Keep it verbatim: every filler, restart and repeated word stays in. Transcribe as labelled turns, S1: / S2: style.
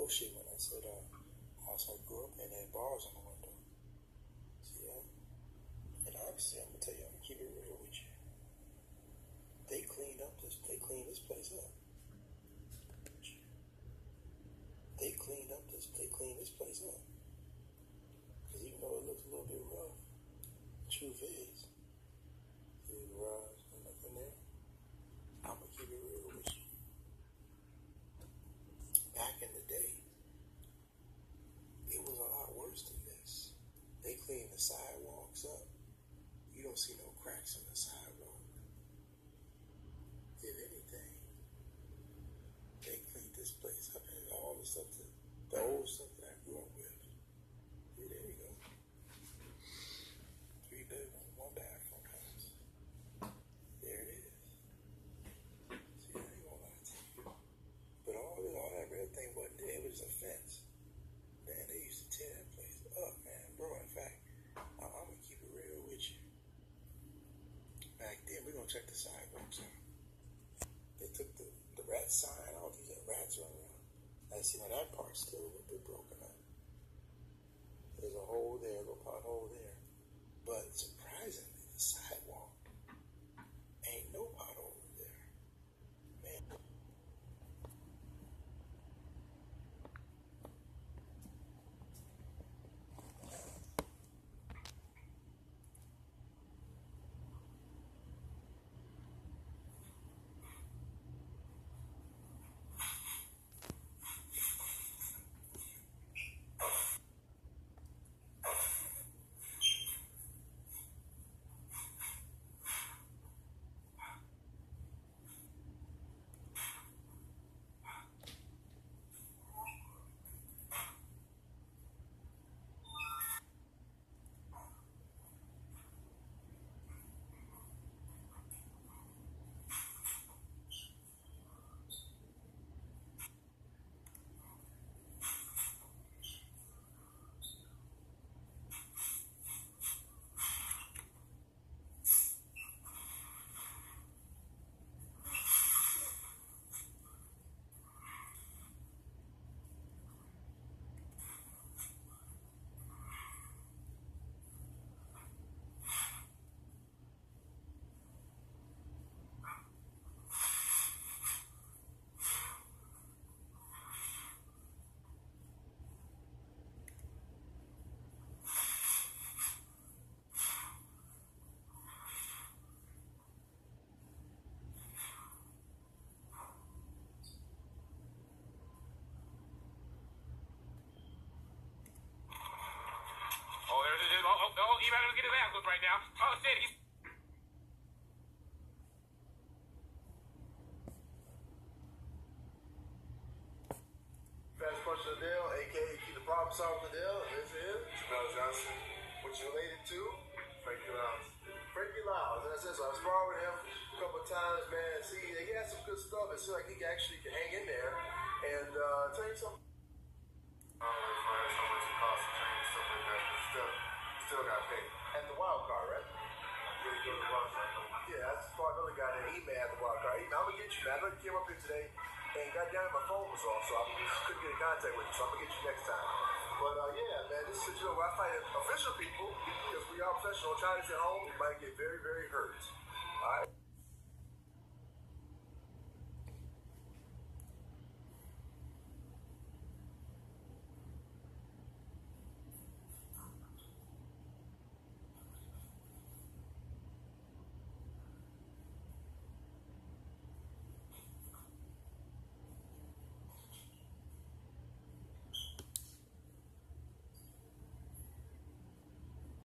S1: bullshit when I said uh, house I grew up in had bars on the window. See that? And obviously, I'm gonna tell you, I'm gonna keep it real with you. They cleaned up this. They cleaned this place up. They cleaned up this. They cleaned this place up. Because even though it looks a little bit rough, the truth is, there's rocks and nothing there. I'm gonna keep it real with you. Back in the day, it was a lot worse than this. They cleaned the sidewalks up. You don't see no cracks in the sidewalk. If anything, they cleaned this place up and all the stuff, that, the old stuff that I grew up with. See, there you go. Three bedrooms, one bathroom house. There it is. See, I ain't gonna lie to you. But all this, all that red thing wasn't there. It was a fence. Man, they used to tear that place up, man. Bro, in fact, I'm, I'm gonna keep it real with you. Back then, we're gonna check the sidewalks out. They took the, the rat sign, all these rats running around. I see now that part's still a little bit broken up. There's a hole there, a little pothole there. But surprisingly, the sidewalk ain't no pothole there. Man.
S2: Oh, oh, oh, you better get his ass up right now. Oh, shit, he's...
S3: Fast Punch Liddell, a k a. Keith the Problem Solver Liddell, and this is Jamel Johnson, which is related to Frankie Liddell'S. Frankie Liddell'S, and I said, so I sparred with him a couple of times, man. See, he had some good stuff. It seemed like he actually can hang in there. And uh, tell you something. I don't know if I had so much it costs to train and stuff like that, but still, still got paid. At the wild card, right? Really go to the wild card. Yeah, that's as far as another guy that he mad at the wild card. Hey, man, I'm gonna get you, man. I know you came up here today, and goddamn it, my phone was off, so I couldn't get in contact with you, so I'm gonna get you next time. But uh, yeah, man, this is, you know, where I fight official people, because we are professional. Trying to stay home, you might get very, very hurt. All right?